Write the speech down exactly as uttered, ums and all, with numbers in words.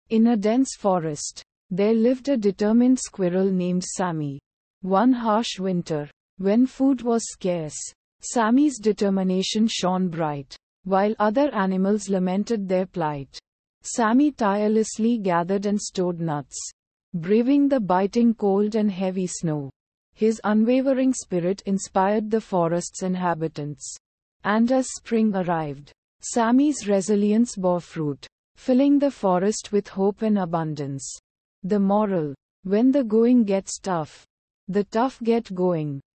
In a dense forest, there lived a determined squirrel named Sammy. One harsh winter, when food was scarce, Sammy's determination shone bright. While other animals lamented their plight, Sammy tirelessly gathered and stored nuts, braving the biting cold and heavy snow. His unwavering spirit inspired the forest's inhabitants. And as spring arrived, Sammy's resilience bore fruit, filling the forest with hope and abundance. The moral: when the going gets tough, the tough get going.